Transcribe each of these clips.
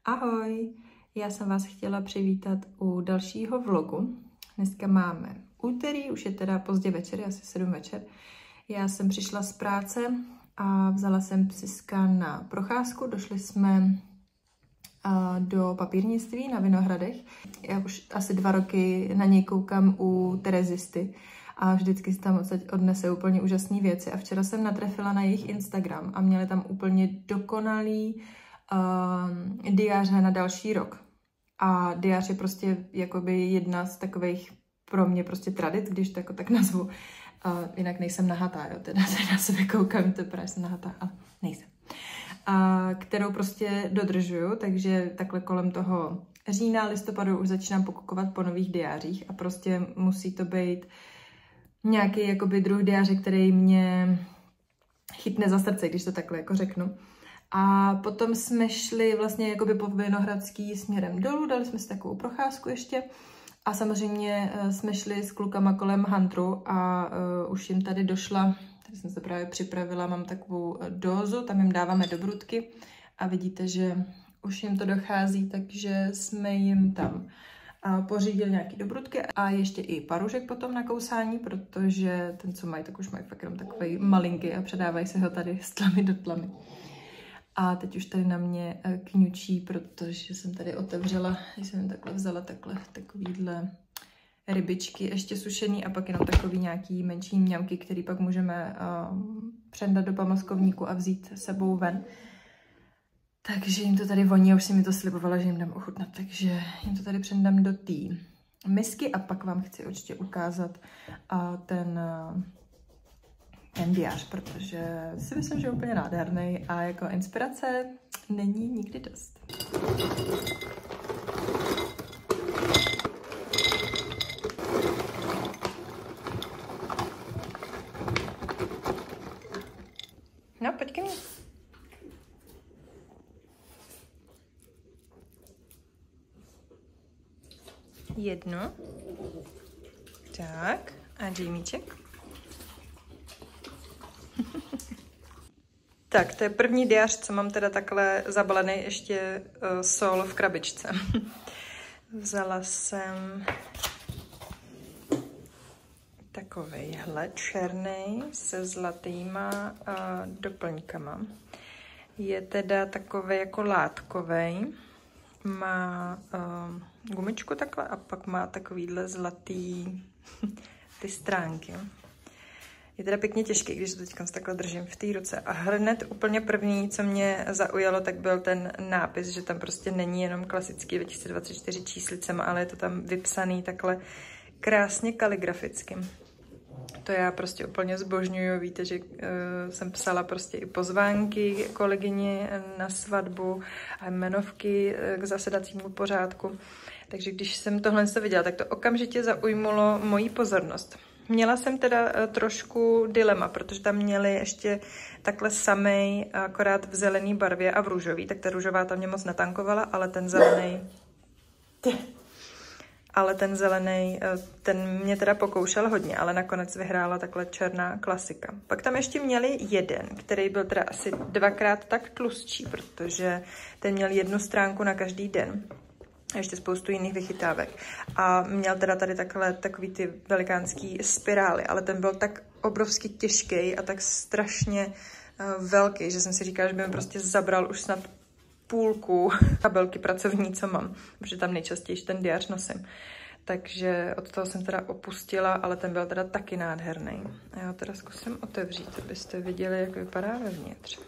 Ahoj, já jsem vás chtěla přivítat u dalšího vlogu. Dneska máme úterý, už je teda pozdě večer, asi 7 večer. Já jsem přišla z práce a vzala jsem psiska na procházku. Došli jsme do papírnictví na Vinohradech. Já už asi 2 roky na něj koukám u Terezisty a vždycky si tam odnese úplně úžasné věci. A včera jsem natrefila na jejich Instagram a měli tam úplně dokonalý diáře na další rok. A diář je prostě jakoby jedna z takových pro mě prostě tradic, když to jako tak nazvu. Jinak nejsem nahatá, jo, teda se na sebe koukám, to právě jsem nahatá, ale nejsem. Kterou prostě dodržuju, takže takhle kolem toho října, listopadu už začínám pokukovat po nových diářích a prostě musí to být nějaký jakoby druh diáře, který mě chytne za srdce, když to takhle jako řeknu. A potom jsme šli vlastně jakoby po Vinohradský směrem dolů, dali jsme si takovou procházku ještě a samozřejmě jsme šli s klukama kolem Huntru a už jim tady došla, tady jsem se právě připravila, mám takovou dózu, tam jim dáváme do brudky a vidíte, že už jim to dochází, takže jsme jim tam pořídili nějaký dobrutky a ještě i parušek potom na kousání, protože ten, co mají, tak už mají fakt jenom takový malinký a předávají se ho tady z tlamy do tlamy. A teď už tady na mě kňučí, protože jsem tady otevřela, když jsem takhle vzala takovýhle rybičky ještě sušený a pak jenom takový nějaký menší mňamky, který pak můžeme předat do pamlskovníku a vzít sebou ven. Takže jim to tady voní, už si mi to slibovala, že jim dám ochutnat, takže jim to tady předám do té misky a pak vám chci určitě ukázat ten diář, protože si myslím, že je úplně nádherný a jako inspirace není nikdy dost. No, pojď ke mně. Jednu. Tak, a Jamíček. Tak, to je první diář, co mám teda takhle zabalený ještě sol v krabičce. Vzala jsem takovejhle černý se zlatýma doplňkama. Je teda takový jako látkovej. Má gumičku takhle a pak má takovýhle zlatý ty stránky. Je teda pěkně těžký, když to teďka takhle držím v té ruce. A hned úplně první, co mě zaujalo, tak byl ten nápis, že tam prostě není jenom klasický 2024 číslicema, ale je to tam vypsaný takhle krásně kaligraficky. To já prostě úplně zbožňuju. Víte, že jsem psala prostě i pozvánky kolegyni na svatbu a jmenovky k zasedacímu pořádku. Takže když jsem tohle viděla, tak to okamžitě zaujmulo moji pozornost. Měla jsem teda trošku dilema, protože tam měli ještě takhle samej, akorát v zelený barvě a v růžový, tak ta růžová tam mě moc natankovala, ale ten zelený, ten mě teda pokoušel hodně, ale nakonec vyhrála takhle černá klasika. Pak tam ještě měli jeden, který byl teda asi 2krát tak tlustší, protože ten měl 1 stránku na každý den. A ještě spoustu jiných vychytávek. A měl teda tady takový ty velikánský spirály, ale ten byl tak obrovsky těžký a tak strašně velký, že jsem si říkala, že by mi prostě zabral už snad půlku kabelky pracovní, co mám, protože tam nejčastěji ten diář nosím. Takže od toho jsem teda opustila, ale ten byl teda taky nádherný. A já teda zkusím otevřít, abyste viděli, jak vypadá vevnitř.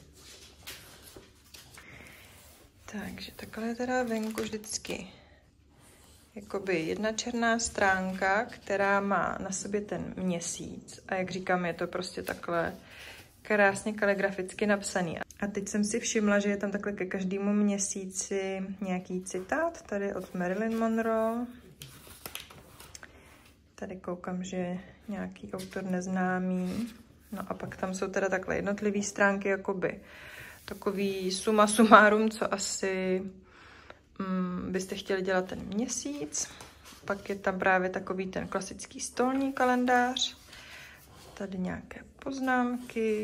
Takže takhle je teda venku vždycky jakoby jedna černá stránka, která má na sobě ten měsíc. A jak říkám, je to prostě takhle krásně kaligraficky napsaný. A teď jsem si všimla, že je tam takhle ke každému měsíci nějaký citát. Tady od Marilyn Monroe. Tady koukám, že je nějaký autor neznámý. No a pak tam jsou teda takhle jednotlivé stránky, jakoby takový suma sumárum, co asi byste chtěli dělat ten měsíc. Pak je tam právě takový ten klasický stolní kalendář. Tady nějaké poznámky.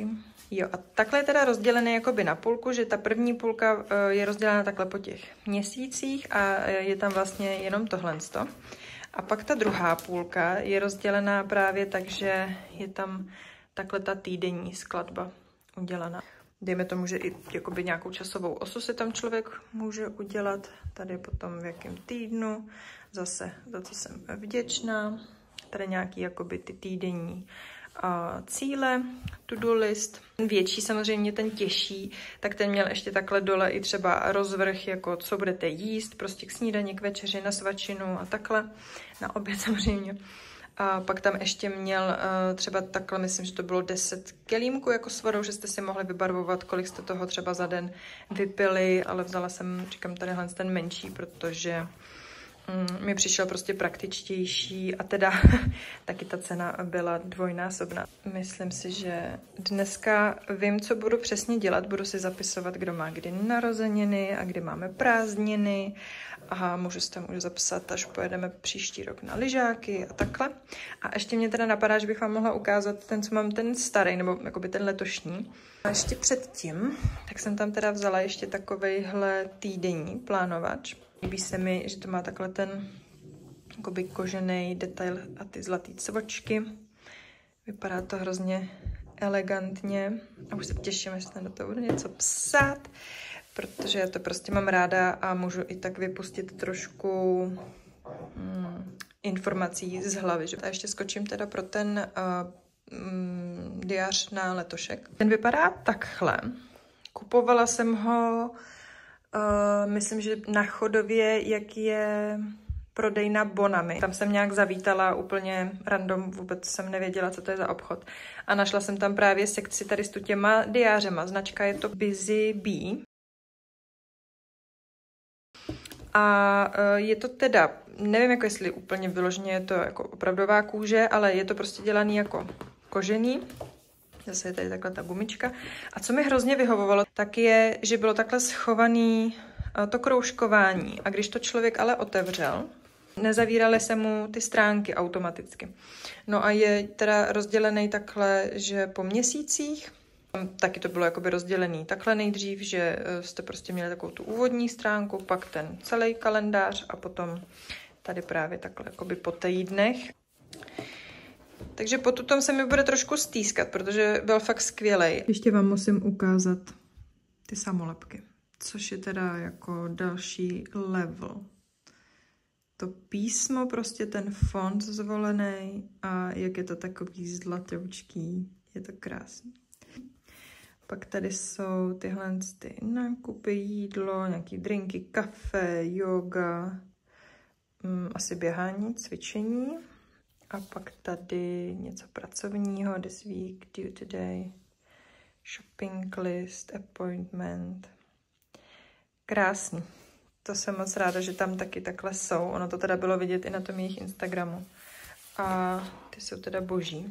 Jo, a takhle je teda rozdělený jakoby na půlku, že ta první půlka je rozdělena takhle po těch měsících a je tam vlastně jenom tohleto. A pak ta druhá půlka je rozdělená právě tak, že je tam takhle ta týdenní skladba udělaná. Dejme tomu, že i jakoby nějakou časovou osu si tam člověk může udělat. Tady potom v jakém týdnu, zase za co jsem vděčná. Tady nějaký jakoby ty týdenní cíle, to-do list. Větší samozřejmě, ten těžší, tak ten měl ještě takhle dole i třeba rozvrh, jako co budete jíst, prostě k snídani, k večeři, na svačinu a takhle, na oběd samozřejmě. A pak tam ještě měl třeba takhle, myslím, že to bylo 10 kelímků jako s vodou, že jste si mohli vybarvovat, kolik jste toho třeba za den vypili, ale vzala jsem, říkám, tadyhle ten menší, protože mi přišel prostě praktičtější a teda taky ta cena byla dvojnásobná. Myslím si, že dneska vím, co budu přesně dělat. Budu si zapisovat, kdo má kdy narozeniny a kdy máme prázdniny a můžu zapsat, až pojedeme příští rok na lyžáky a takhle. A ještě mě teda napadá, že bych vám mohla ukázat ten, co mám, ten starý, nebo jakoby ten letošní. A ještě předtím, tak jsem tam teda vzala ještě takovejhle týdenní plánovač. Líbí se mi, že to má takhle ten jakoby kožený detail a ty zlatý cvočky. Vypadá to hrozně elegantně. A už se těším, až tam do toho budu něco psát, protože já to prostě mám ráda a můžu i tak vypustit trošku informací z hlavy. Že? A ještě skočím teda pro ten diář na letošek. Ten vypadá takhle. Kupovala jsem ho myslím, že na Chodově, jak je prodejna Bonami. Tam jsem nějak zavítala úplně random, vůbec jsem nevěděla, co to je za obchod. A našla jsem tam právě sekci tady s těma diářema. Značka je to Busy Bee. A je to teda, nevím, jako jestli úplně vyloženě je to jako opravdová kůže, ale je to prostě dělaný jako kožený. Zase je tady takhle ta gumička. A co mi hrozně vyhovovalo, tak je, že bylo takhle schovaný to kroužkování. A když to člověk ale otevřel, nezavíraly se mu ty stránky automaticky. No a je teda rozdělený takhle, že po měsících, taky to bylo jakoby rozdělený takhle nejdřív, že jste prostě měli takovou tu úvodní stránku, pak ten celý kalendář a potom tady právě takhle jakoby po týdnech. Takže potom se mi bude trošku stýskat, protože byl fakt skvělej. Ještě vám musím ukázat ty samolepky, což je teda jako další level. To písmo, prostě ten font zvolený a jak je to takový zlatoučký, je to krásný. Pak tady jsou tyhle ty nákupy, jídlo, nějaký drinky, kafe, yoga, asi běhání, cvičení. A pak tady něco pracovního, this week, due today, shopping list, appointment. Krásný. To jsem moc ráda, že tam taky takhle jsou. Ono to teda bylo vidět i na tom jejich Instagramu. A ty jsou teda boží.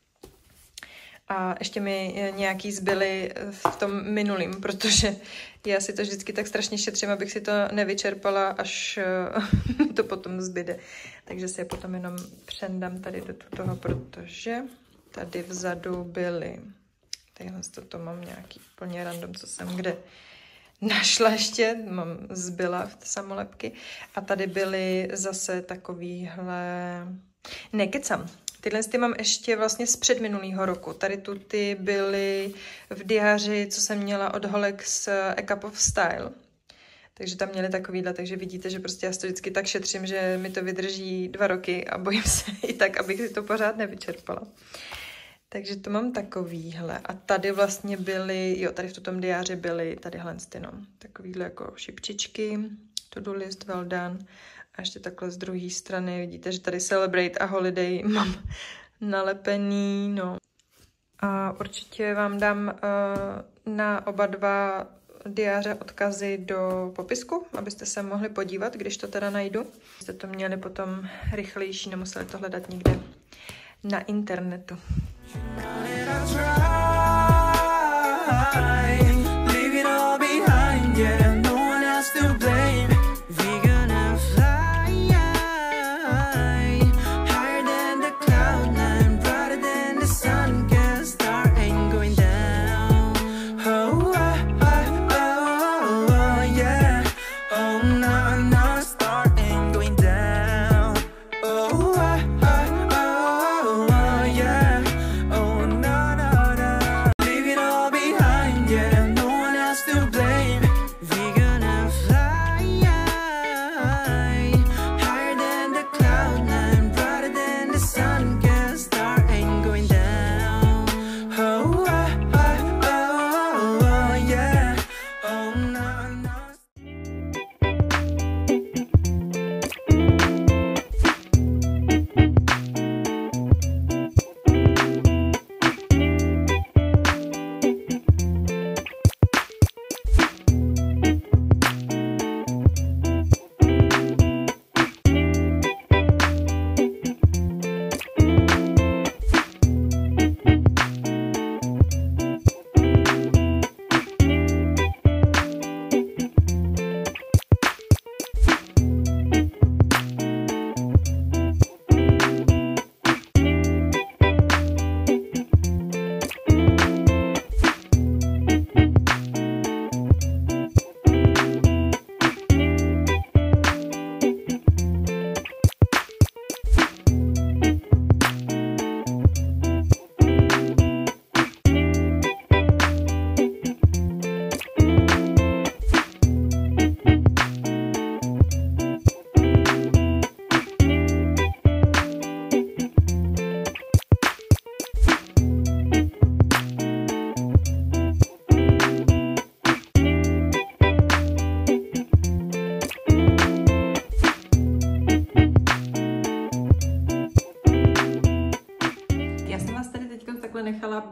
A ještě mi nějaký zbyly v tom minulým, protože já si to vždycky tak strašně šetřím, abych si to nevyčerpala, až to potom zbyde. Takže si je potom jenom přendám tady do toho, protože tady vzadu byly, tadyhle to mám nějaký úplně random, co jsem kde našla ještě, mám zbyla v té samolepky. A tady byly zase takovýhle, nekecam. Tyhle ty mám ještě vlastně z předminulého roku. Tady tu ty byly v diáři, co jsem měla od holek z A Cup of Style. Takže tam měli takovýhle, takže vidíte, že prostě já to vždycky tak šetřím, že mi to vydrží 2 roky a bojím se i tak, abych si to pořád nevyčerpala. Takže to mám takovýhle. A tady vlastně byly, jo, tady v tom diáři byly tadyhle no, takovýhle jako šipčičky, to-do list, well done. A ještě takhle z druhé strany vidíte, že tady Celebrate a Holiday mám nalepený, no. A určitě vám dám na oba dva diáře odkazy do popisku, abyste se mohli podívat, když to teda najdu. Jste to měli potom rychlejší, nemuseli to hledat nikde na internetu.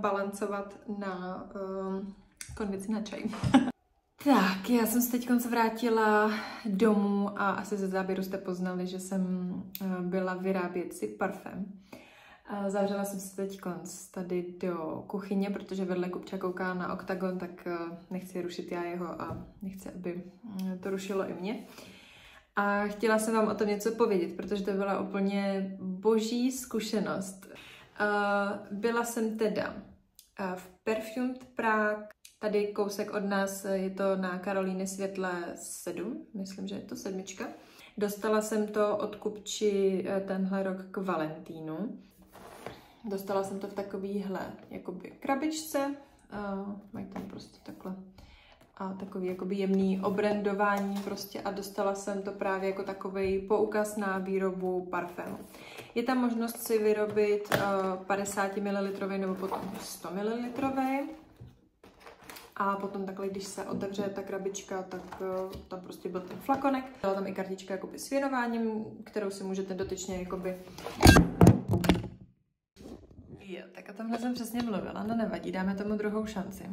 balancovat na konvici na čaj. Tak, já jsem se teď vrátila domů a asi ze záběru jste poznali, že jsem byla vyrábět si parfém. Zavřela jsem se teď tady do kuchyně, protože vedle Kupča kouká na oktagon, tak nechci rušit já jeho a nechci, aby to rušilo i mě. A chtěla jsem vám o tom něco povědět, protože to byla úplně boží zkušenost. Byla jsem teda v Perfumed Prague, tady kousek od nás, je to na Karolíny Světlé 7, myslím, že je to 7. Dostala jsem to od Kupči tenhle rok k Valentínu. Dostala jsem to v takovýhle jakoby krabičce, mají tam prostě takhle a takový jakoby jemný obrandování prostě a dostala jsem to právě jako takovej poukaz na výrobu parfému. Je tam možnost si vyrobit 50 ml nebo potom 100 ml a potom takhle, když se otevře ta krabička, tak tam prostě byl ten flakonek. Byla tam i kartička jakoby s věnováním, kterou si můžete dotyčně jakoby... Jo, tak o tomhle jsem přesně mluvila, no nevadí, dáme tomu druhou šanci.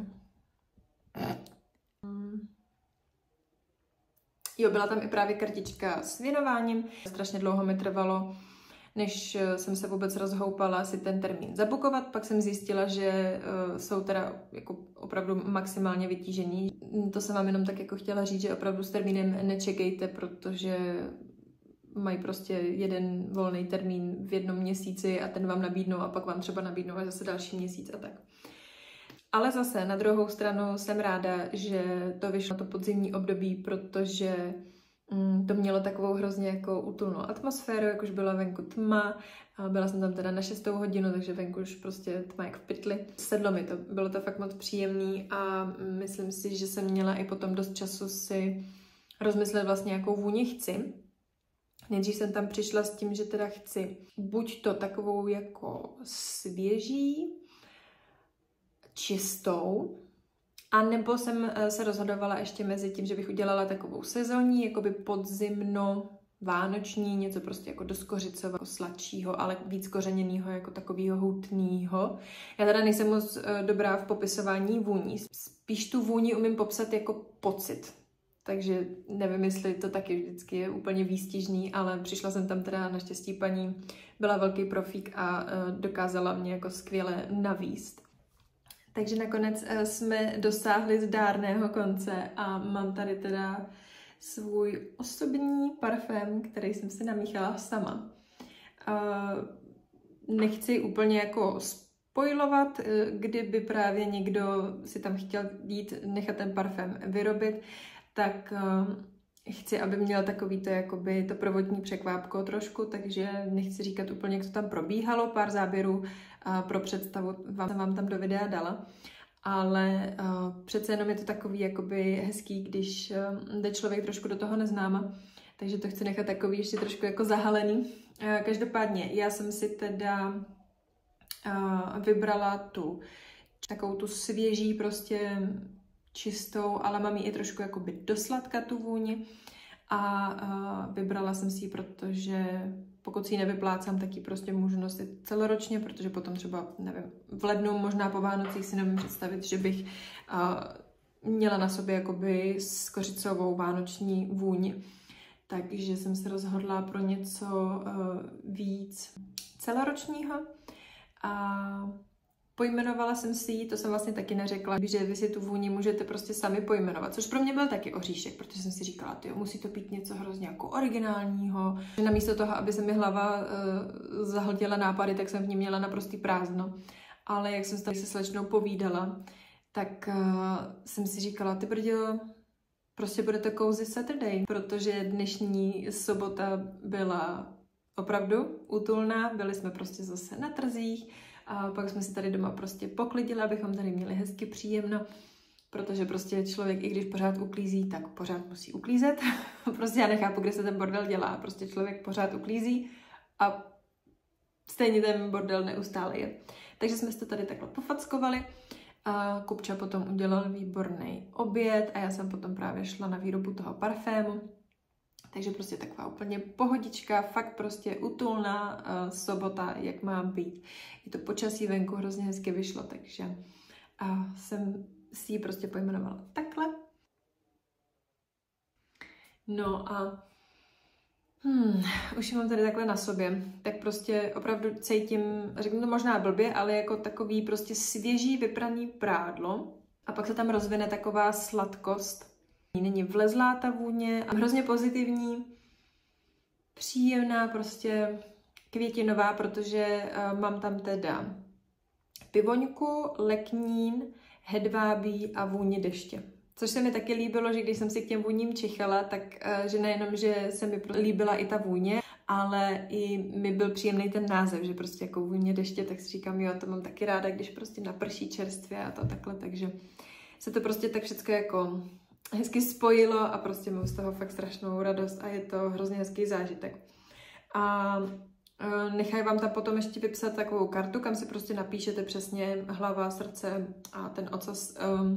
Jo, byla tam i právě kartička s věnováním. Strašně dlouho mi trvalo, než jsem se vůbec rozhoupala si ten termín zabukovat. Pak jsem zjistila, že jsou teda jako opravdu maximálně vytížení. To jsem vám jenom tak jako chtěla říct, že opravdu s termínem nečekejte, protože mají prostě jeden volný termín v jednom měsíci a ten vám nabídnou a pak vám třeba nabídnou až zase další měsíc a tak. Ale zase na druhou stranu jsem ráda, že to vyšlo na to podzimní období, protože to mělo takovou hrozně jako útulnou atmosféru, jak už byla venku tma. Byla jsem tam teda na 6. hodinu, takže venku už prostě tma jak v pytli. Sedlo mi to, bylo to fakt moc příjemný a myslím si, že jsem měla i potom dost času si rozmyslet vlastně, jakou vůni chci. Nejdřív jsem tam přišla s tím, že teda chci buď to takovou jako svěží, čistou, a nebo jsem se rozhodovala ještě mezi tím, že bych udělala takovou sezónní, jakoby podzimno, vánoční, něco prostě jako doskořicového, jako sladšího, ale víc kořeněného, jako takového hutného. Já teda nejsem moc dobrá v popisování vůní. Spíš tu vůni umím popsat jako pocit. Takže nevím, jestli to taky vždycky je úplně výstižný, ale přišla jsem tam teda, naštěstí paní byla velký profík a dokázala mě jako skvěle navíst. Takže nakonec jsme dosáhli zdárného konce a mám tady teda svůj osobní parfém, který jsem si namíchala sama. Nechci úplně jako spoilovat, kdyby právě někdo si tam chtěl jít nechat ten parfém vyrobit, tak chci, aby měl takový to, jakoby to prvotní překvápko trošku, takže nechci říkat úplně, jak to tam probíhalo, pár záběrů pro představu vám tam do videa dala, ale přece jenom je to takový jakoby hezký, když jde člověk trošku do toho neznáma, takže to chci nechat takový ještě trošku jako zahalený. Každopádně já jsem si teda vybrala takovou tu svěží prostě čistou, ale mám ji i trošku jakoby dosladka tu vůni a vybrala jsem si ji, protože pokud si ji nevyplácám, tak ji prostě můžu nosit celoročně, protože potom třeba, nevím, v lednu, možná po Vánocích si nevím představit, že bych měla na sobě jakoby skořicovou vánoční vůni. Takže jsem se rozhodla pro něco víc celoročního a pojmenovala jsem si ji, to jsem vlastně taky neřekla, že vy si tu vůni můžete prostě sami pojmenovat, což pro mě byl taky oříšek, protože jsem si říkala, tyjo, musí to být něco hrozně jako originálního. Namísto toho, aby se mi hlava zahltila nápady, tak jsem v ní měla naprostý prázdno. Ale jak jsem se tady se slečnou povídala, tak jsem si říkala, ty brďo, prostě bude to Cozy Saturday, protože dnešní sobota byla opravdu útulná, byli jsme prostě zase na trzích, a pak jsme si tady doma prostě poklidili, abychom tady měli hezky příjemno, protože prostě člověk, i když pořád uklízí, tak pořád musí uklízet. Prostě já nechápu, kde se ten bordel dělá. Prostě člověk pořád uklízí a stejně ten bordel neustále je. Takže jsme si to tady takhle pofackovali. A Kupča potom udělal výborný oběd a já jsem potom právě šla na výrobu toho parfému. Takže prostě taková úplně pohodička, fakt prostě útulná sobota, jak má být. Je to počasí venku, hrozně hezky vyšlo, takže jsem si ji prostě pojmenovala takhle. No a už ji mám tady takhle na sobě, tak prostě opravdu cítím, řeknu to možná blbě, ale jako takový prostě svěží vypraný prádlo a pak se tam rozvine taková sladkost. Není vlezlá ta vůně a hrozně pozitivní, příjemná, prostě květinová, protože mám tam teda pivoňku, leknín, hedvábí a vůni deště. Což se mi taky líbilo, že když jsem si k těm vůním čichala, tak že nejenom, že se mi líbila i ta vůně, ale i mi byl příjemný ten název, že prostě jako vůně deště, tak si říkám, jo, to mám taky ráda, když prostě naprší čerstvě a to takhle, takže se to prostě tak všechno jako hezky spojilo a prostě mám z toho fakt strašnou radost a je to hrozně hezký zážitek. A nechají vám tam potom ještě vypsat takovou kartu, kam si prostě napíšete přesně hlava, srdce a ten ocas,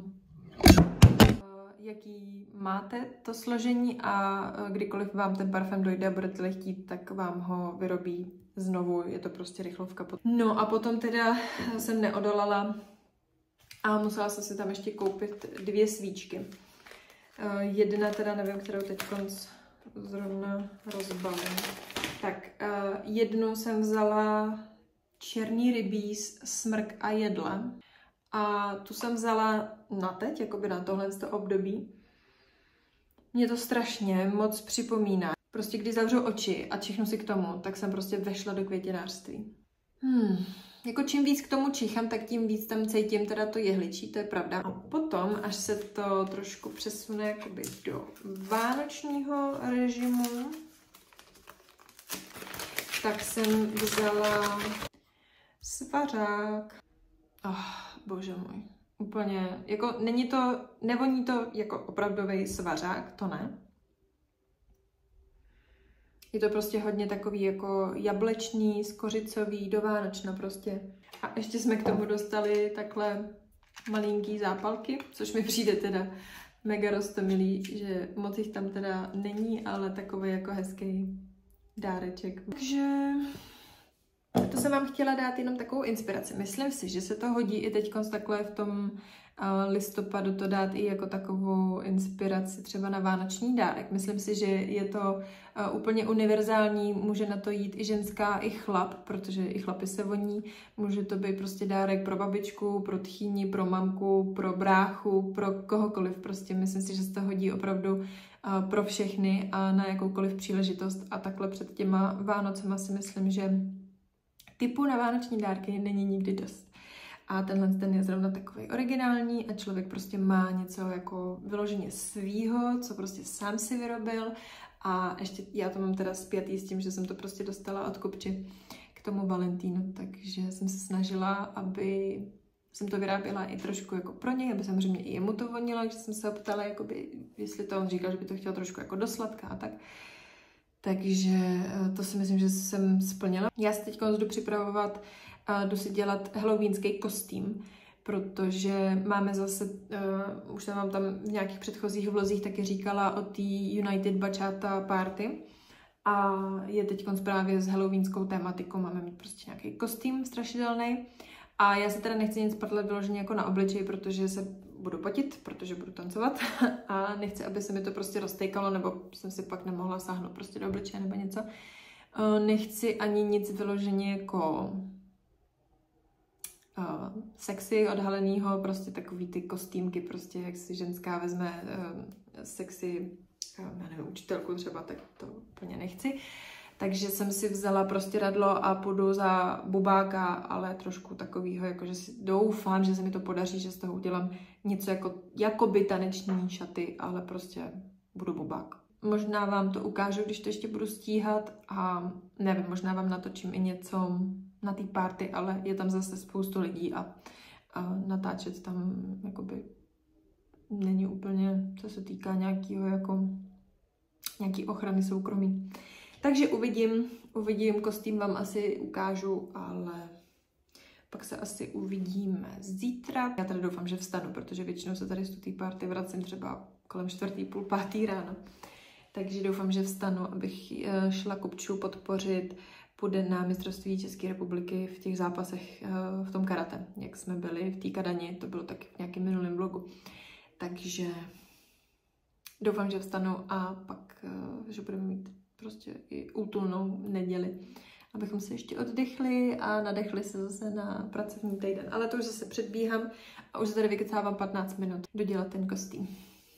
jaký máte to složení a kdykoliv vám ten parfém dojde a budete chtít, tak vám ho vyrobí znovu, je to prostě rychlovka. No a potom teda jsem neodolala a musela jsem si tam ještě koupit 2 svíčky. Jedna teda nevím, kterou teď zrovna rozbalím. Tak jednu jsem vzala černý rybíz, smrk a jedle. A tu jsem vzala na teď, jakoby na tohle období. Mě to strašně moc připomíná. Prostě když zavřu oči a čichnu si k tomu, tak jsem prostě vešla do květinářství. Jako čím víc k tomu čichám, tak tím víc tam cítím teda to jehličí, to je pravda. A potom, až se to trošku přesune jakoby do vánočního režimu, tak jsem vzala svařák. Bože můj. Úplně, jako nevoní to jako opravdový svařák, to ne. Je to prostě hodně takový jako jablečný, skořicový, do Vánočna prostě. A ještě jsme k tomu dostali takhle malinký zápalky, což mi přijde teda mega roztomilý, že moc jich tam teda není, ale takový jako hezký dáreček. Takže to jsem vám chtěla dát jenom takovou inspiraci. Myslím si, že se to hodí i teď takhle v tom listopadu to dát i jako takovou inspiraci třeba na vánoční dárek. Myslím si, že je to úplně univerzální, může na to jít i ženská, i chlap, protože i chlapi se voní. Může to být prostě dárek pro babičku, pro tchýni, pro mamku, pro bráchu, pro kohokoliv. Prostě myslím si, že se to hodí opravdu pro všechny a na jakoukoliv příležitost. A takhle před těma Vánocema si myslím, že typu na vánoční dárky není nikdy dost. A ten je zrovna takový originální a člověk prostě má něco jako vyloženě svýho, co prostě sám si vyrobil. A ještě já to mám teda zpětý s tím, že jsem to prostě dostala od Kupči k tomu Valentínu, takže jsem se snažila, aby jsem to vyráběla i trošku jako pro něj, aby samozřejmě i jemu to vonilo, takže jsem se ho ptala, jakoby, jestli to on říkal, že by to chtěl trošku jako do sladka a tak. Takže to si myslím, že jsem splnila. Já se teď jdu připravovat a jdu si dělat halloweenský kostým, protože máme zase, už jsem vám tam v nějakých předchozích vlozích taky říkala o té United Bachata Party a je teď právě s halloweenskou tématikou, máme mít prostě nějaký kostým strašidelný a já se teda nechci nic prdlet vyloženě jako na obličeji, protože se budu potit, protože budu tancovat a nechci, aby se mi to prostě roztejkalo, nebo jsem si pak nemohla sáhnout prostě do obličeje nebo něco. Nechci ani nic vyloženě jako sexy odhalenýho, prostě takový ty kostýmky, prostě jak si ženská vezme sexy, já nevím, učitelku třeba, tak to úplně nechci. Takže jsem si vzala prostě radlo a půjdu za bubáka, ale trošku takovýho, jakože si doufám, že se mi to podaří, že z toho udělám něco jakoby taneční šaty, ale prostě budu bubák. Možná vám to ukážu, když to ještě budu stíhat a nevím, možná vám natočím i něco na té party, ale je tam zase spoustu lidí a natáčet tam jakoby není úplně, co se týká nějaký ochrany soukromí. Takže uvidím, kostým vám asi ukážu, ale pak se asi uvidíme zítra. Já tady doufám, že vstanu, protože většinou se tady z té party vracím třeba kolem 4:30, 5:00 ráno. takže doufám, že vstanu, abych šla Kupču podpořit. Půjde na mistrovství České republiky v těch zápasech v tom karate, jak jsme byli v té Kadani, to bylo taky v nějakém minulém vlogu. Takže doufám, že vstanu a pak, že budeme mít prostě i útulnou neděli, abychom se ještě oddechli a nadechli se zase na pracovní týden. Ale to už zase předbíhám a už se tady vykecávám 15 minut dodělat ten kostým.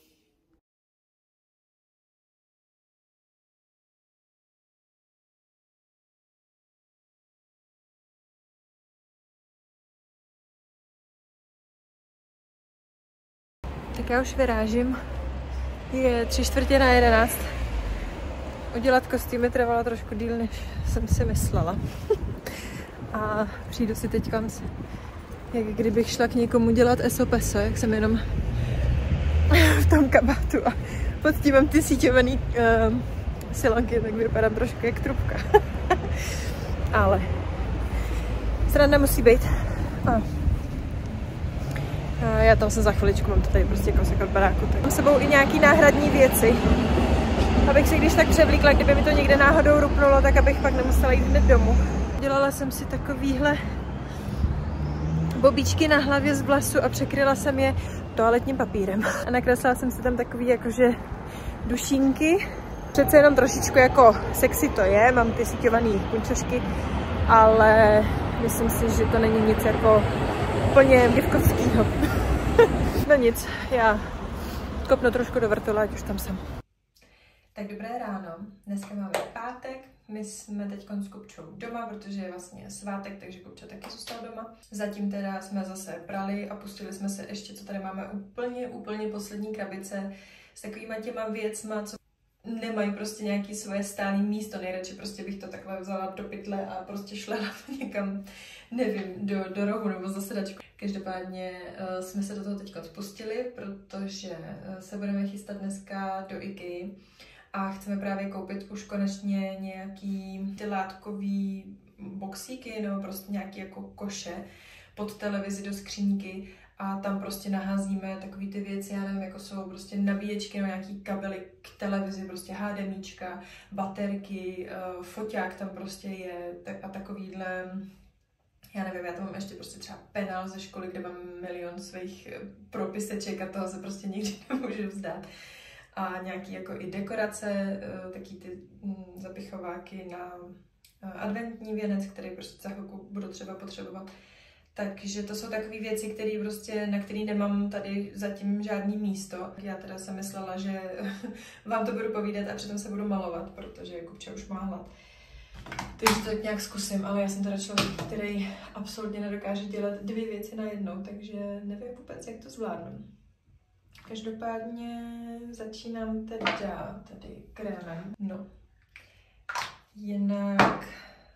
Tak já už vyrážím. Je 10:45. Udělat kostýmy trvalo trošku díl, než jsem si myslela. A přijdu si teď jak kdybych šla k někomu dělat SOPSO, jak jsem jenom v tom kabátu a pod tím mám ty síťovaný silonky, tak vypadám trošku jak trubka. Ale sranda musí být. Já tam jsem za chviličku, mám to tady prostě kousek od baráku. Tak mám s sebou i nějaký náhradní věci, abych si když tak převlíkla, kdyby mi to někde náhodou rupnulo, tak abych pak nemusela jít hned domů. Dělala jsem si takovýhle bobíčky na hlavě z vlasu a překryla jsem je toaletním papírem. A nakreslila jsem si tam takový jakože dušínky. Přece jenom trošičku jako sexy to je, mám ty síťovaný punčošky, ale myslím si, že to není nic jako úplně děvkovskýho. No nic, já kopnu trošku do vrtule, ať už tam jsem. Tak dobré ráno, dneska máme pátek, my jsme teď s Kupčou doma, protože je vlastně svátek, takže Kupča taky zůstal doma. Zatím teda jsme zase prali a pustili jsme se ještě, co tady máme úplně poslední krabice s takovýma těma věcma, co nemají prostě nějaký svoje stálé místo. Nejradši prostě bych to takhle vzala do pytle a prostě šlela někam, nevím, do rohu nebo za sedačku. Každopádně jsme se do toho teď spustili, protože se budeme chystat dneska do IKEA a chceme právě koupit už konečně nějaký ty látkový boxíky nebo prostě nějaký jako koše pod televizi do skříňky a tam prostě naházíme takový ty věci, já nevím, jako jsou prostě nabíječky nebo nějaký kabely k televizi, prostě HDMIčka, baterky, foťák tam prostě je a takovýhle, já nevím, já tam mám ještě prostě třeba penál ze školy, kde mám milion svých propiseček a toho se prostě nikdy nemůžu vzdát. A nějaký jako i dekorace, taky ty zapichováky na adventní věnec, který prostě za chvilku budu třeba potřebovat. Takže to jsou takové věci, které prostě, na které nemám tady zatím žádný místo. Já teda jsem myslela, že vám to budu povídat a přitom se budu malovat, protože Kupča už má hlad. Takže to tak nějak zkusím, ale já jsem teda člověk, který absolutně nedokáže dělat dvě věci najednou, takže nevím vůbec, jak to zvládnu. Každopádně začínám teda tady krémem. No. Jinak...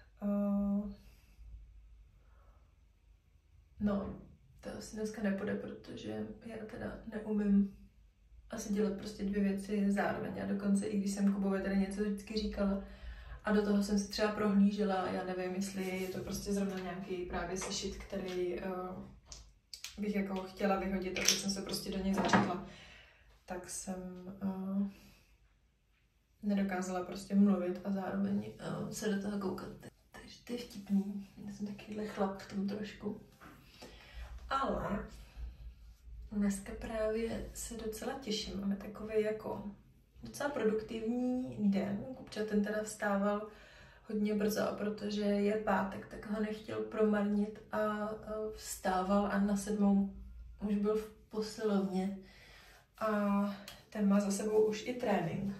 No, to asi dneska nepůjde, protože já teda neumím asi dělat prostě dvě věci zároveň. A dokonce i když jsem Kubovi tady něco vždycky říkala a do toho jsem si třeba prohlížela, já nevím, jestli je to prostě zrovna nějaký právě sešit, který bych jako chtěla vyhodit a teď jsem se prostě do něj začetla, tak jsem nedokázala prostě mluvit a zároveň se do toho koukat. Takže to je vtipný. Já jsem takovýhle chlap v tom trošku. Ale dneska právě se docela těším. Máme takový jako docela produktivní den. Kupča ten teda vstával hodně brzo, a protože je pátek, tak ho nechtěl promarnit a vstával a na 7 už byl v posilovně. A ten má za sebou už i trénink.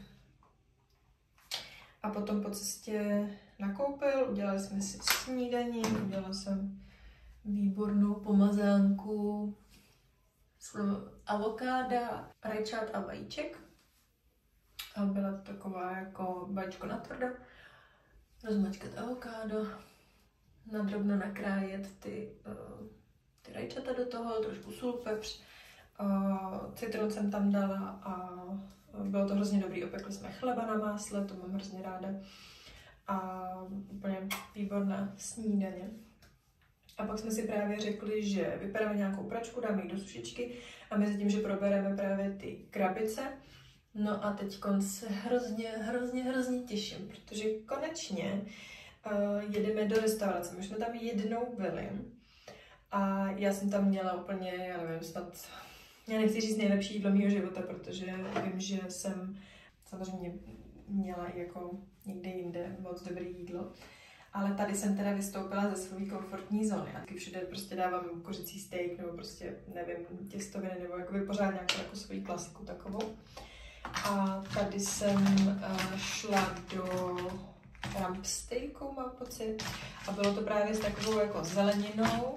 A potom po cestě nakoupil, udělali jsme si snídaní, udělala jsem výbornou pomazánku z avokáda, rajčat a vajíček. A byla to taková jako vajíčko na tvrdo. Rozmačkat avokádo, nadrobno nakrájet ty rajčata do toho, trošku sůl, pepř, citron jsem tam dala a bylo to hrozně dobrý. Opekli jsme chleba na másle, to mám hrozně ráda. A úplně výborná snídaně. A pak jsme si právě řekli, že vypereme nějakou pračku, dáme ji do sušičky a mezi tím, že probereme právě ty krabice No a teď se hrozně těším, protože konečně jedeme do restaurace. My jsme tam jednou byli a já jsem tam měla úplně, já nevím, snad, já nechci říct nejlepší jídlo mýho života, protože vím, že jsem samozřejmě měla i jako někde jinde moc dobré jídlo. Ale tady jsem teda vystoupila ze své komfortní zóny. A všude prostě dávám kořicí steak nebo prostě, nevím, těstoviny nebo jakoby pořád nějakou jako svoji klasiku takovou. A tady jsem šla do rump steaku, mám pocit. A bylo to právě s takovou jako zeleninou.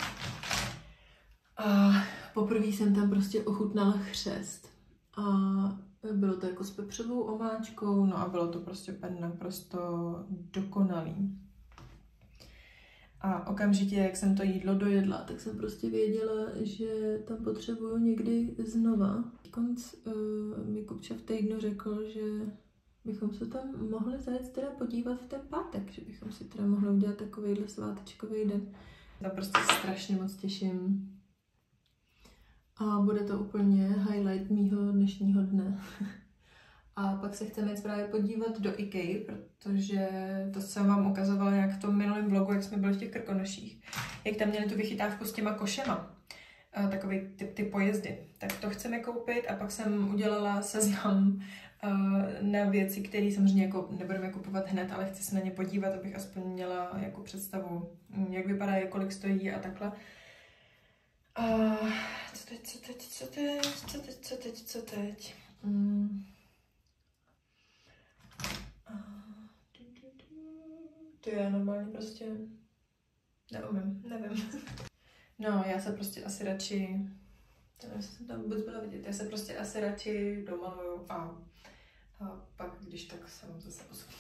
A poprvé jsem tam prostě ochutnala chřest. A bylo to jako s pepřovou omáčkou, no a bylo to prostě naprosto dokonalý. A okamžitě, jak jsem to jídlo dojedla, tak jsem prostě věděla, že tam potřebuju někdy znova. Konc mi Kupča v týdnu řekl, že bychom se tam mohli zajet teda podívat v ten pátek, že bychom si teda mohli udělat takovýhle svátečkový den. Já prostě strašně moc těším. A bude to úplně highlight mýho dnešního dne. A pak se chceme jít právě podívat do IKEA, protože to jsem vám ukazovala nějak v tom minulém vlogu, jak jsme byli v těch Krkonoších. Jak tam měli tu vychytávku s těma košema, takový ty pojezdy. Tak to chceme koupit a pak jsem udělala seznam na věci, které samozřejmě jako nebudeme kupovat hned, ale chci se na ně podívat, abych aspoň měla jako představu, jak vypadá, kolik stojí a takhle. A co teď? To je normálně prostě nevím. No, já se prostě asi radši, to nevím, jestli jsem tam vůbec byla vidět, já se prostě asi radši domaluju a pak, když tak se vám zase posunu.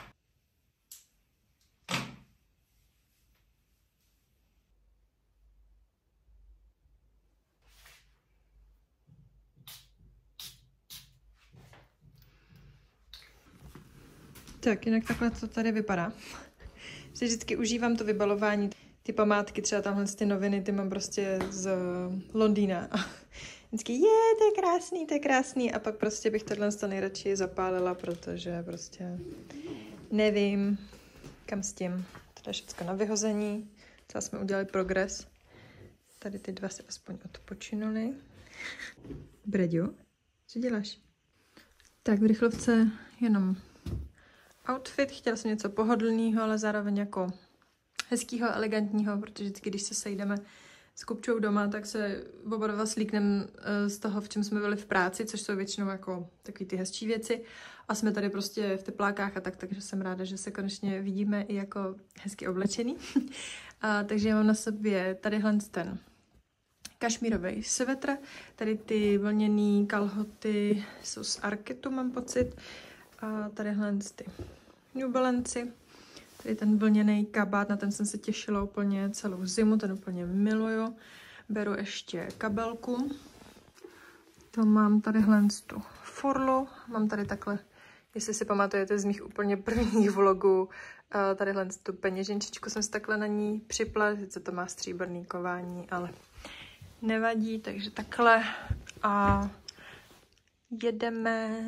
Tak, jinak takhle to tady vypadá. Si vždycky užívám to vybalování, ty památky, třeba tamhle ty noviny, ty mám prostě z Londýna. A vždycky, to je krásný. A pak prostě bych tohle nejradši zapálila, protože prostě nevím, kam s tím. To je všechno na vyhození. Třeba jsme udělali progres. Tady ty dva se aspoň odpočinuli. Breďu, co děláš? Tak v rychlovce jenom outfit, chtěla jsem něco pohodlného, ale zároveň jako hezkýho, elegantního, protože vždycky, když se sejdeme s Kupčou doma, tak se oba dva slíkneme z toho, v čem jsme byli v práci, což jsou většinou jako takový ty hezčí věci. A jsme tady prostě v teplákách a tak, takže jsem ráda, že se konečně vidíme i jako hezky oblečený. Takže já mám na sobě tadyhle ten kašmírový svetr, tady ty vlněný kalhoty jsou z Arketu, mám pocit. A tadyhle ty New Balance, tady ten vlněný kabát, na ten jsem se těšila úplně celou zimu, ten úplně miluju. Beru ještě kabelku. To mám tadyhle tu forlu, mám tady takhle, jestli si pamatujete z mých úplně prvních vlogů, tadyhle tu peněženčičku jsem si takhle na ní připla, sice to má stříbrný kování, ale nevadí, takže takhle a jedeme.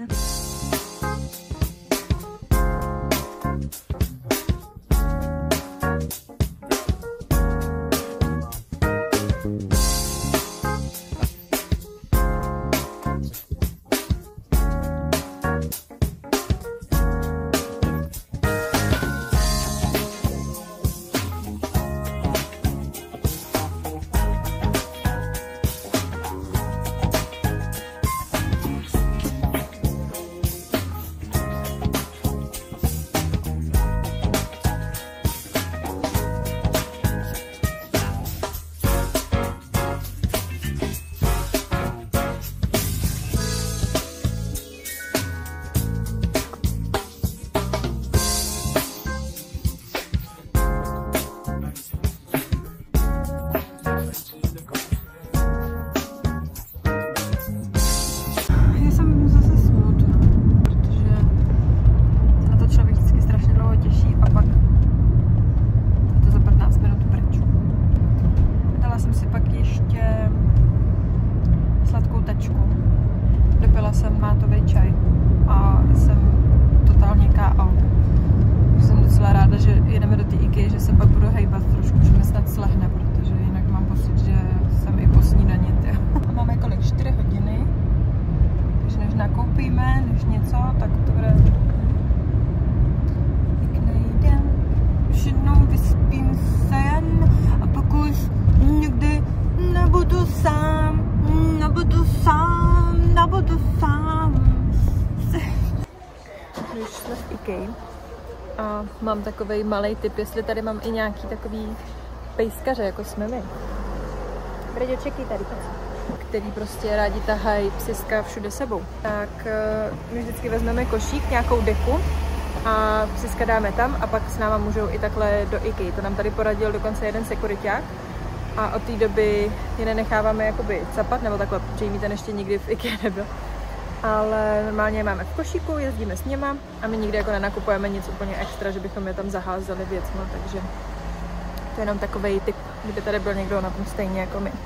My už jsme v IKEA a mám takovej malej tip, jestli tady mám i nějaký takový pejskaře, jako jsme my. Breďo, čekej tady, který prostě rádi tahají psiska všude sebou. Tak my vždycky vezmeme košík, nějakou deku a psiska dáme tam a pak s náma můžou i takhle do IKEA. To nám tady poradil dokonce jeden sekuriťák a od té doby je nenecháváme jakoby capat, nebo takhle, protože ten ještě nikdy v IKEA nebyl. Ale normálně je máme v košíku, jezdíme s něma a my nikdy jako nenakupujeme nic úplně extra, že bychom je tam zaházeli věcma, takže to je jenom takovej tip, kdyby tady byl někdo na tom stejně jako my.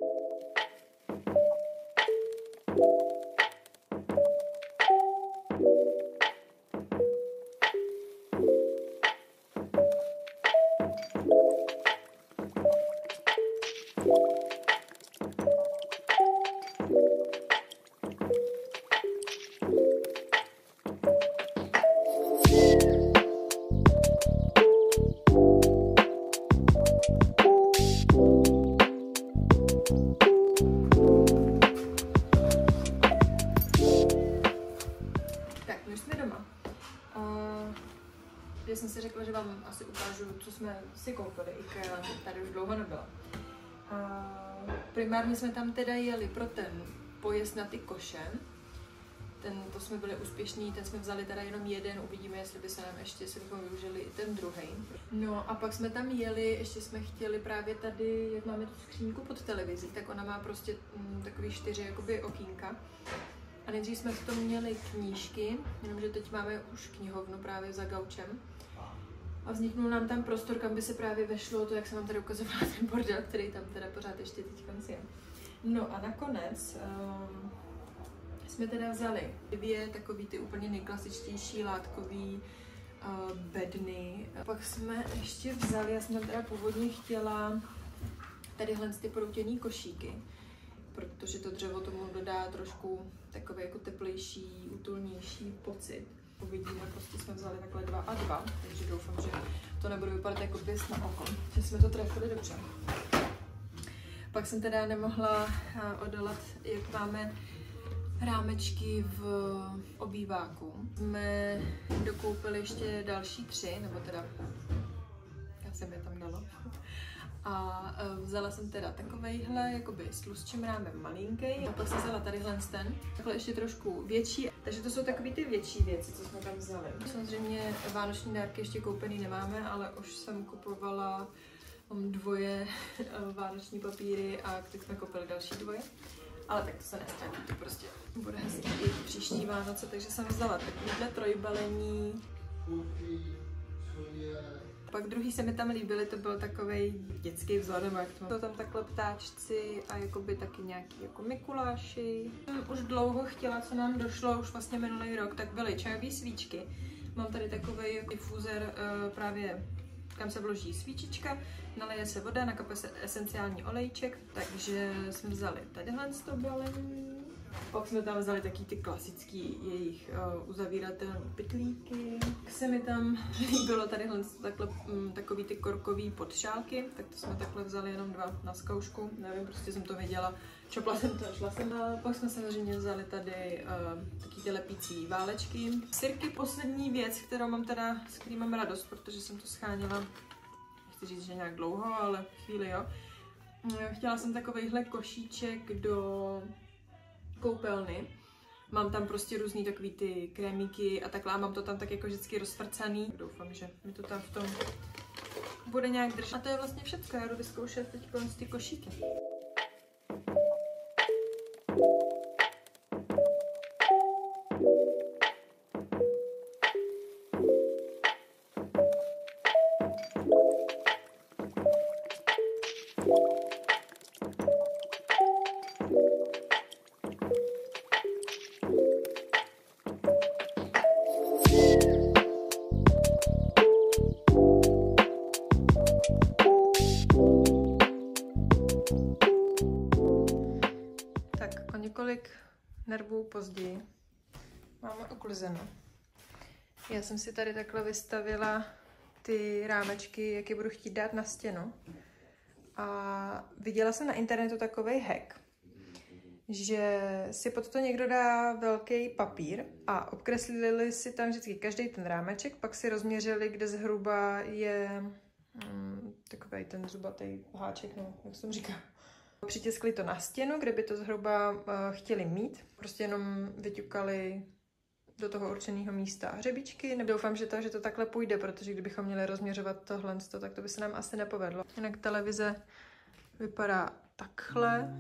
Já jsem si řekla, že vám asi ukážu, co jsme si koupili. IKEA tady už dlouho nebyla. Primárně jsme tam teda jeli pro ten pojezd na ty koše. To jsme byli úspěšní, ten jsme vzali teda jenom jeden, uvidíme, jestli by se nám ještě, jestli bychom využili i ten druhý. No a pak jsme tam jeli, ještě jsme chtěli právě tady, jak máme tu skříňku pod televizí, tak ona má prostě takový 4 jakoby okýnka. A nejdřív jsme v tom měli knížky, jenomže teď máme už knihovnu právě za gaučem. A vzniknul nám tam prostor, kam by se právě vešlo to, jak jsem vám tady ukazovala ten bordel, který tam teda pořád ještě teď je. No a nakonec jsme teda vzali 2 takový ty úplně nejklasičtější látkový bedny. Pak jsme ještě vzali, já jsem tam teda původně chtěla tadyhle ty proutěný košíky, protože to dřevo tomu dodá trošku takový jako teplejší, útulnější pocit. Uvidíme, prostě jsme vzali takhle 2 a 2, takže doufám, že to nebude vypadat jako běs na oko, že jsme to trefili dobře. Pak jsem teda nemohla odolat, jak máme rámečky v obýváku. Jsme dokoupili ještě další 3, nebo teda já jsem je tam dala. A vzala jsem teda takovejhle, jakoby s tlustším rámem malinký. A pak jsem vzala tadyhle ten, takhle ještě trošku větší. Takže to jsou takový ty větší věci, co jsme tam vzali. Samozřejmě vánoční dárky ještě koupený nemáme, ale už jsem kupovala 2 vánoční papíry a teď jsme koupili další 2. Ale tak to se nestratí, to prostě bude hezky i příští Vánoce, takže jsem vzala takovýhle trojbalení. Pak druhý se mi tam líbily, to byl takovej dětský vzor, nebo jak to jsou tam takhle ptáčci a jakoby taky nějaký jako Mikuláši. Už dlouho chtěla, co nám došlo, už vlastně minulý rok, tak byly čajové svíčky. Mám tady takovej difúzer právě, kam se vloží svíčička, naleje se voda, nakape se esenciální olejček, takže jsme vzali tadyhle to balení. Pak jsme tam vzali taky ty klasický jejich uzavíratelné pytlíky. Se mi tam líbilo tadyhle takhle, takový ty korkový podšálky, tak to jsme takhle vzali jenom 2 na zkoušku. Nevím, prostě jsem to viděla, čopla jsem to a šla jsem. Pak jsme samozřejmě vzali tady taky ty lepící válečky. Sirky, poslední věc, kterou mám teda, s kterým mám radost, protože jsem to scháněla, chci říct, že nějak dlouho, ale chvíli jo. Chtěla jsem takovejhle košíček do koupelny. Mám tam prostě různý takový ty krémíky a takhle, mám to tam tak jako vždycky rozfrcaný. Doufám, že mi to tam v tom bude nějak držet. A to je vlastně všechno, já jdu vyzkoušet teď ty košíky. Několik nervů později máme uklizeno. Já jsem si tady takhle vystavila ty rámečky, jak je budu chtít dát na stěnu. A viděla jsem na internetu takovej hack, že si pod to někdo dá velký papír a obkreslili si tam vždycky každý ten rámeček, pak si rozměřili, kde zhruba je takový ten zubatý háček, no, jak jsem říkala. Přitiskli to na stěnu, kde by to zhruba chtěli mít. Prostě jenom vyťukali do toho určeného místa hřebičky. Doufám, že to takhle půjde, protože kdybychom měli rozměřovat tohle, tak to by se nám asi nepovedlo. Jinak televize vypadá takhle.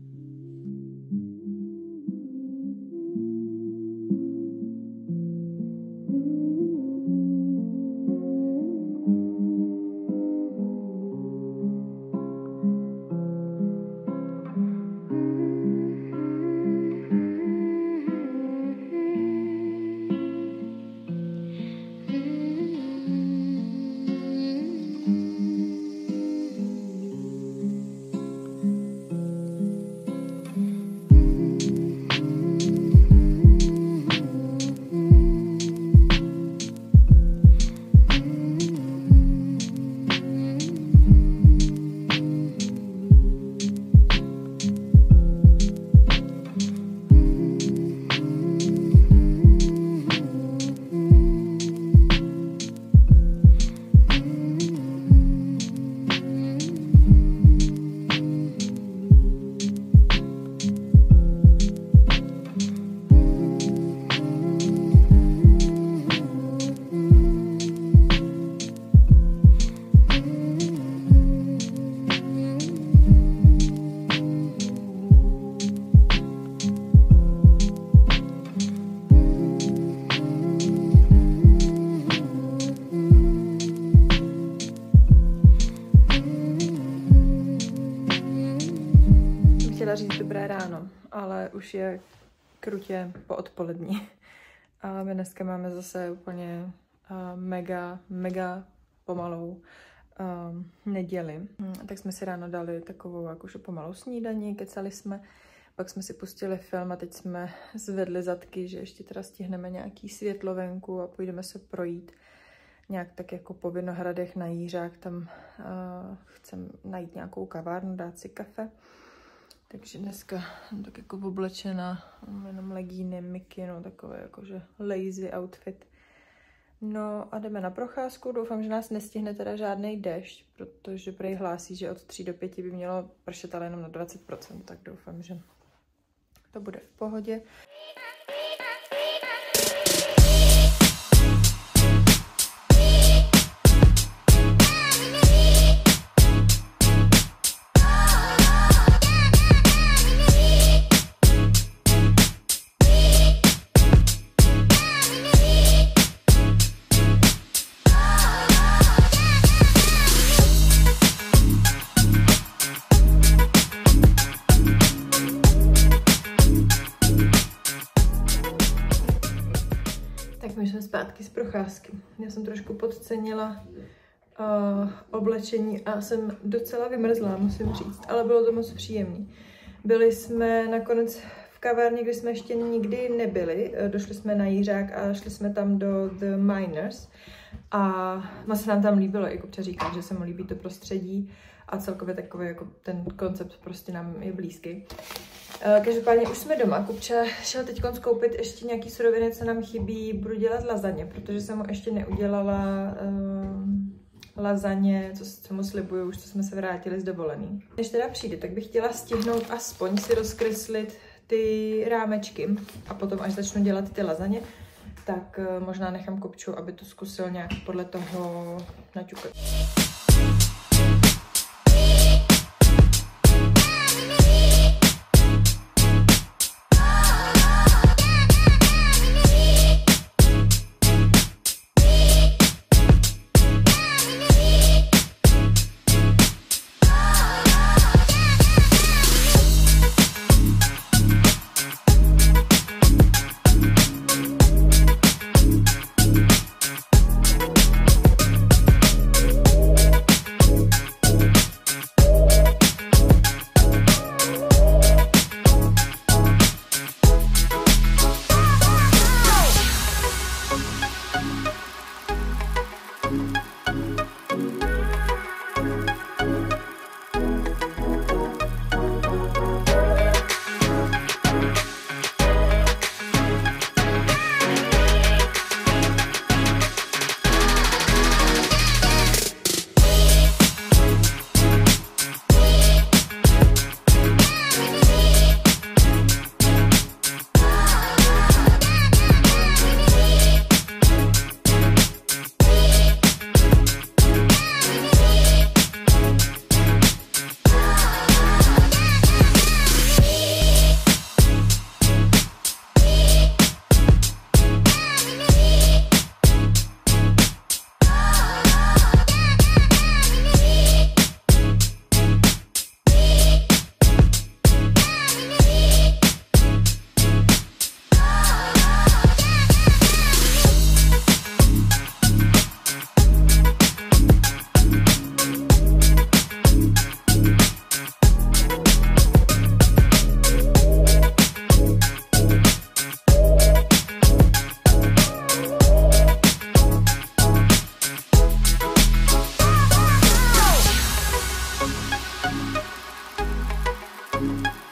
Chtěla říct dobré ráno, ale už je krutě po odpolední. A my dneska máme zase úplně mega pomalou neděli. Tak jsme si ráno dali takovou jakože pomalou snídani, kecali jsme, pak jsme si pustili film a teď jsme zvedli zadky, že ještě teda stihneme nějaký světlovenku a půjdeme se projít nějak tak jako po Vinohradech na Jířák, tam chcem najít nějakou kavárnu, dát si kafe. Takže dneska tak jako oblečena, jenom legíny, mikinu, takové jakože lazy outfit. No a jdeme na procházku, doufám, že nás nestihne teda žádný déšť, protože prej hlásí, že od 3 do 5 by mělo pršet, ale jenom na 20%, tak doufám, že to bude v pohodě. Zpátky z procházky. Já jsem trošku podcenila oblečení a jsem docela vymrzlá, musím říct, ale bylo to moc příjemné. Byli jsme nakonec v kavárně, kde jsme ještě nikdy nebyli. Došli jsme na Jířák a šli jsme tam do The Miners a se nám tam líbilo. I Kupča říká, že se mu líbí to prostředí a celkově takový jako ten koncept prostě nám je blízký. Každopádně už jsme doma. Kupča šel teď koupit ještě nějaký suroviny, co nám chybí. Budu dělat lazaně, protože jsem mu ještě neudělala lazaně, co mu slibuju, už co jsme se vrátili z dovolený. Než teda přijde, tak bych chtěla stihnout aspoň si rozkreslit ty rámečky a potom, až začnu dělat ty lazaně, tak možná nechám Kupču, aby to zkusil nějak podle toho naťukat. Ahoj.